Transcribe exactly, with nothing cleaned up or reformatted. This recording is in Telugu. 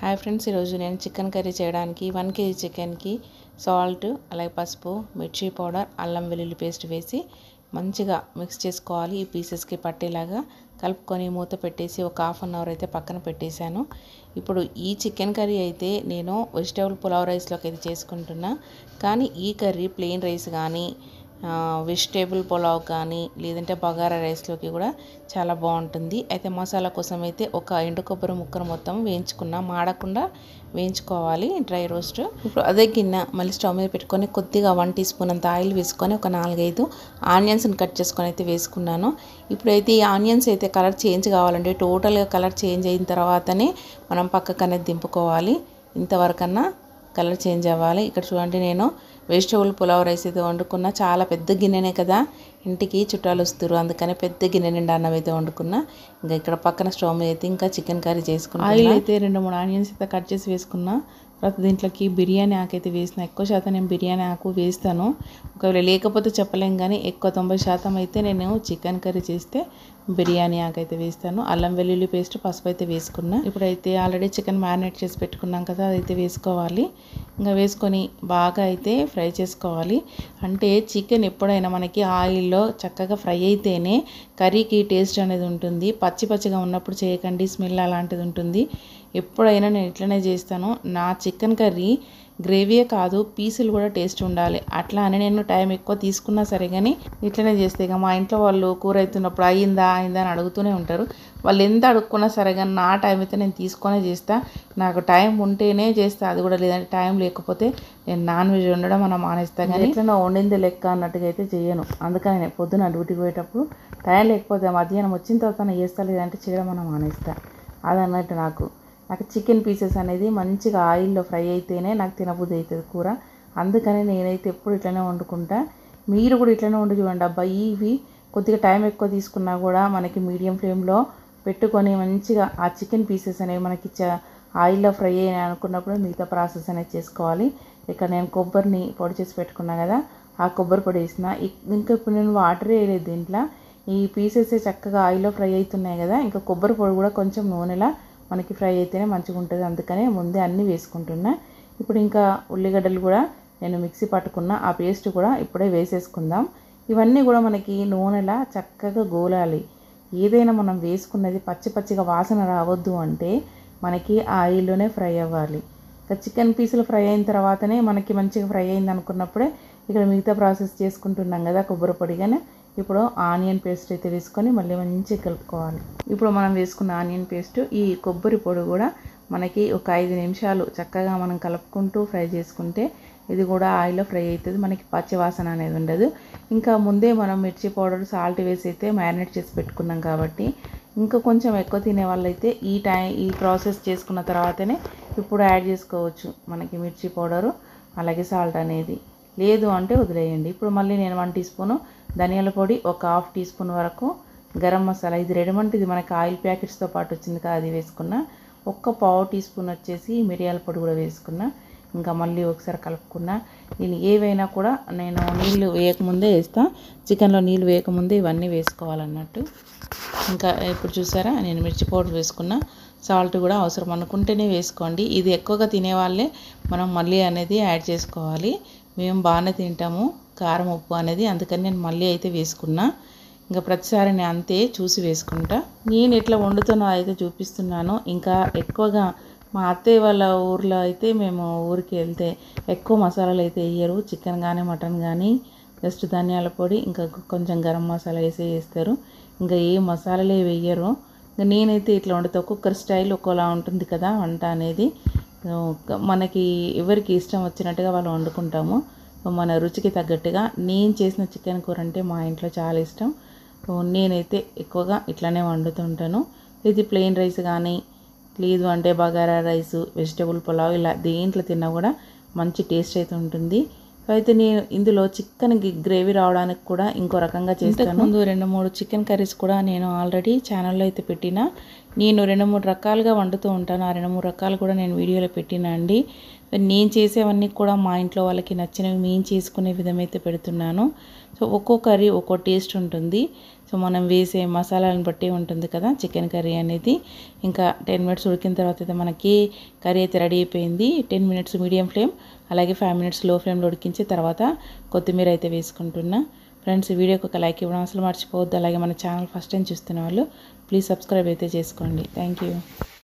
హాయ్ ఫ్రెండ్స్, ఈరోజు నేను చికెన్ కర్రీ చేయడానికి వన్ కేజీ చికెన్కి సాల్ట్, అలాగే పసుపు, మిర్చి పౌడర్, అల్లం వెల్లుల్లి పేస్ట్ వేసి మంచిగా మిక్స్ చేసుకోవాలి. ఈ పీసెస్కి పట్టేలాగా కలుపుకొని మూత పెట్టేసి ఒక హాఫ్ అన్ అవర్ అయితే పక్కన పెట్టేశాను. ఇప్పుడు ఈ చికెన్ కర్రీ అయితే నేను వెజిటేబుల్ పులావ్ రైస్లోకి అయితే చేసుకుంటున్నా. కానీ ఈ కర్రీ ప్లెయిన్ రైస్ కానీ వెజిటేబుల్ పులావ్ కానీ లేదంటే బగారా రైస్లోకి కూడా చాలా బాగుంటుంది. అయితే మసాలా కోసం అయితే ఒక ఎండు కొబ్బరి ముక్కను మొత్తం వేయించుకున్నా, మాడకుండా వేయించుకోవాలి డ్రై రోస్ట్. ఇప్పుడు అదే గిన్నె మళ్ళీ స్టవ్ మీద పెట్టుకొని కొద్దిగా వన్ టీ స్పూన్ అంత ఆయిల్ వేసుకొని ఒక నాలుగైదు ఆనియన్స్ని కట్ చేసుకొని అయితే వేసుకున్నాను. ఇప్పుడైతే ఈ ఆనియన్స్ అయితే కలర్ చేంజ్ కావాలంటే టోటల్గా కలర్ చేంజ్ అయిన తర్వాతనే మనం పక్కకు అనేది దింపుకోవాలి. ఇంతవరకన్నా కలర్ చేంజ్ అవ్వాలి. ఇక్కడ చూడండి, నేను వెజిటేబుల్ పులావ్ రైస్ అయితే వండుకున్నా. చాలా పెద్ద గిన్నెనే కదా, ఇంటికి చుట్టాలు వస్తారు, అందుకని పెద్ద గిన్నె నిండా అన్నం అయితే వండుకున్నా. ఇంకా ఇక్కడ పక్కన స్టవ్ మీద అయితే ఇంకా చికెన్ కర్రీ చేసుకున్నా. ఆయిల్ అయితే రెండు మూడు ఆనియన్స్ అయితే కట్ చేసి వేసుకున్నా. తర్వాత దీంట్లోకి బిర్యానీ ఆకు అయితే వేసిన. ఎక్కువ శాతం నేను బిర్యానీ ఆకు వేస్తాను, ఒకవేళ లేకపోతే చెప్పలేం, కానీ ఎక్కువ తొంభై శాతం అయితే నేను చికెన్ కర్రీ చేస్తే బిర్యానీ ఆకు అయితే వేస్తాను. అల్లం వెల్లుల్లి పేస్ట్, పసుపు అయితే వేసుకున్నా. ఇప్పుడైతే ఆల్రెడీ చికెన్ మ్యారినేట్ చేసి పెట్టుకున్నాం కదా, అదైతే వేసుకోవాలి. ఇంకా వేసుకొని బాగా అయితే ఫ్రై చేసుకోవాలి. అంటే చికెన్ ఎప్పుడైనా మనకి ఆయిల్లో చక్కగా ఫ్రై అయితేనే కర్రీకి టేస్ట్ అనేది ఉంటుంది. పచ్చి పచ్చిగా ఉన్నప్పుడు చేయకండి, స్మెల్ అలాంటిది ఉంటుంది. ఎప్పుడైనా నేను ఇట్లనే చేస్తాను. నా చికెన్ కర్రీ గ్రేవీయే కాదు, పీసులు కూడా టేస్ట్ ఉండాలి. అట్లా అని నేను టైం ఎక్కువ తీసుకున్నా సరే కానీ ఇట్లనే చేస్తే ఇక మా ఇంట్లో వాళ్ళు కూర అవుతున్నప్పుడు అయిందా అయిందా అని అడుగుతూనే ఉంటారు. వాళ్ళు ఎంత అడుక్కున్నా సరే కానీ నా టైం అయితే నేను తీసుకొనే చేస్తా. నాకు టైం ఉంటేనే చేస్తా, అది కూడా లేదంటే టైం లేకపోతే నేను నాన్ వెజ్ వండడం మనం మానేస్తా. కానీ ఎట్లా వండింది లెక్క అన్నట్టుగా అయితే చేయను. అందుకని నేను పొద్దున డ్యూటీకి పోయేటప్పుడు టైం లేకపోతే మధ్యాహ్నం వచ్చిన తర్వాత నేను చేస్తా, లేదంటే చేయడం మనం మానేస్తా. అదన్నట్టు నాకు నాకు చికెన్ పీసెస్ అనేది మంచిగా ఆయిల్లో ఫ్రై అయితేనే నాకు తినబుద్ధి అవుతుంది కూర. అందుకని నేనైతే ఎప్పుడు ఇట్లనే వండుకుంటా. మీరు కూడా ఇట్లనే వండి చూడండి. అబ్బా, ఇవి కొద్దిగా టైం ఎక్కువ తీసుకున్నా కూడా మనకి మీడియం ఫ్లేమ్లో పెట్టుకొని మంచిగా ఆ చికెన్ పీసెస్ అనేవి మనకి చ ఆయిల్లో ఫ్రై అయ్యాయి అనుకున్నప్పుడు మిగతా ప్రాసెస్ అనేది చేసుకోవాలి. ఇక్కడ నేను కొబ్బరిని పొడి చేసి పెట్టుకున్నా కదా, ఆ కొబ్బరి పొడి వేసిన. ఇంకా ఇప్పుడు నేను వాటర్ వేయలేదు దీంట్లో. ఈ పీసెస్ చక్కగా ఆయిల్లో ఫ్రై అవుతున్నాయి కదా, ఇంకా కొబ్బరి పొడి కూడా కొంచెం నూనెలా మనకి ఫ్రై అయితేనే మంచిగా ఉంటుంది. అందుకనే ముందే అన్నీ వేసుకుంటున్నా. ఇప్పుడు ఇంకా ఉల్లిగడ్డలు కూడా నేను మిక్సీ పట్టుకున్న, ఆ పేస్ట్ కూడా ఇప్పుడే వేసేసుకుందాం. ఇవన్నీ కూడా మనకి నూనెలా చక్కగా గోలాలి. ఏదైనా మనం వేసుకున్నది పచ్చి పచ్చిగా వాసన రావద్దు అంటే మనకి ఆయిల్లోనే ఫ్రై అవ్వాలి. ఇక చికెన్ పీసులు ఫ్రై అయిన తర్వాతనే మనకి మంచిగా ఫ్రై అయింది అనుకున్నప్పుడే ఇక్కడ మిగతా ప్రాసెస్ చేసుకుంటున్నాం కదా కొబ్బరి పొడిగానే. ఇప్పుడు ఆనియన్ పేస్ట్ అయితే వేసుకొని మళ్ళీ మంచిగా కలుపుకోవాలి. ఇప్పుడు మనం వేసుకున్న ఆనియన్ పేస్ట్, ఈ కొబ్బరి పొడి కూడా మనకి ఒక ఐదు నిమిషాలు చక్కగా మనం కలుపుకుంటూ ఫ్రై చేసుకుంటే ఇది కూడా ఆయిల్లో ఫ్రై అవుతుంది. మనకి పచ్చి వాసన అనేది ఉండదు. ఇంకా ముందే మనం మిర్చి పౌడర్, సాల్ట్ వేసి అయితే మ్యారినేట్ చేసి పెట్టుకున్నాం కాబట్టి ఇంకా కొంచెం ఎక్కువ తినే వాళ్ళైతే ఈ టైం ఈ ప్రాసెస్ చేసుకున్న తర్వాతనే ఇప్పుడు యాడ్ చేసుకోవచ్చు మనకి మిర్చి పౌడరు, అలాగే సాల్ట్ అనేది. లేదు అంటే వదిలేయండి. ఇప్పుడు మళ్ళీ నేను వన్ టీ స్పూను ధనియాల పొడి, ఒక హాఫ్ టీ స్పూన్ వరకు గరం మసాలా, ఇది రెడీమేడ్, ఇది మనకి ఆయిల్ ప్యాకెట్స్తో పాటు వచ్చింది కదా, అది వేసుకున్నా. ఒక్క పావు టీ స్పూన్ వచ్చేసి మిరియాల పొడి కూడా వేసుకున్నా. ఇంకా మళ్ళీ ఒకసారి కలుపుకున్నా. నేను ఏవైనా కూడా నేను నీళ్ళు వేయకముందే వేస్తా, చికెన్లో నీళ్ళు వేయకముందే ఇవన్నీ వేసుకోవాలన్నట్టు. ఇంకా ఇప్పుడు చూసారా, నేను మిర్చి పౌడర్ వేసుకున్నా. సాల్ట్ కూడా అవసరం అనుకుంటేనే వేసుకోండి. ఇది ఎక్కువగా తినేవాళ్ళే మనం మళ్ళీ అనేది యాడ్ చేసుకోవాలి. మేము బాగానే తింటాము కారం, ఉప్పు అనేది, అందుకని నేను మళ్ళీ అయితే వేసుకున్నా. ఇంకా ప్రతిసారి నేను అంతే చూసి వేసుకుంటా. నేను ఎట్లా వండుతానో అయితే చూపిస్తున్నాను. ఇంకా ఎక్కువగా మా అత్తయ్య వాళ్ళ ఊర్లో అయితే మేము ఊరికి వెళ్తే ఎక్కువ మసాలాలు అయితే వేయరు. చికెన్ కానీ మటన్ కానీ జస్ట్ ధనియాల పొడి, ఇంకా కొంచెం గరం మసాలా వేసి వేస్తారు. ఇంకా ఏ మసాలాలే వేయరు. ఇంకా నేనైతే ఇట్లా వండుతా. ఒక్కొక్కరి స్టైల్ ఒక్కోలా ఉంటుంది కదా వంట అనేది. మనకి ఎవరికి ఇష్టం వచ్చినట్టుగా వాళ్ళు వండుకుంటాము. మన రుచికి తగ్గట్టుగా. నేను చేసిన చికెన్ కూర అంటే మా ఇంట్లో చాలా ఇష్టం. నేనైతే ఎక్కువగా ఇట్లానే వండుతుంటాను. ఇది ప్లెయిన్ రైస్ కానీ లేదు అంటే బగారా రైస్, వెజిటేబుల్ పులావ్, ఇలా దేంట్లో తిన్నా కూడా మంచి టేస్ట్ అయితే ఉంటుంది. అయితే నేను ఇందులో చికెన్ గ్రేవీ రావడానికి కూడా ఇంకో రకంగా చేస్తాను. ముందు రెండు మూడు చికెన్ కర్రీస్ కూడా నేను ఆల్రెడీ ఛానల్లో అయితే పెట్టిన. నేను రెండు మూడు రకాలుగా వండుతూ ఉంటాను. ఆ రెండు మూడు రకాలు కూడా నేను వీడియోలో పెట్టినా అండి. నేను చేసేవన్నీ కూడా మా ఇంట్లో వాళ్ళకి నచ్చినవి మేము చేసుకునే విధమైతే పెడుతున్నాను. సో ఒక్కో కర్రీ ఒక్కో టేస్ట్ ఉంటుంది. సో మనం వేసే మసాలాలను బట్టి ఉంటుంది కదా చికెన్ కర్రీ అనేది. ఇంకా టెన్ మినిట్స్ ఉడికిన తర్వాత అయితే మనకి కర్రీ అయితే రెడీ అయిపోయింది. టెన్ మినిట్స్ మీడియం ఫ్లేమ్, అలాగే ఫైవ్ మినిట్స్ లో ఫ్లేమ్లో ఉడికించి తర్వాత కొత్తిమీర అయితే వేసుకుంటున్నా. ఫ్రెండ్స్, ఈ వీడియోకి ఒక లైక్ ఇవ్వడం అసలు మర్చిపోవద్దు. అలాగే మన ఛానల్ ఫస్ట్ టైం చూస్తున్న వాళ్ళు ప్లీజ్ సబ్స్క్రైబ్ అయితే చేసుకోండి. Thank you.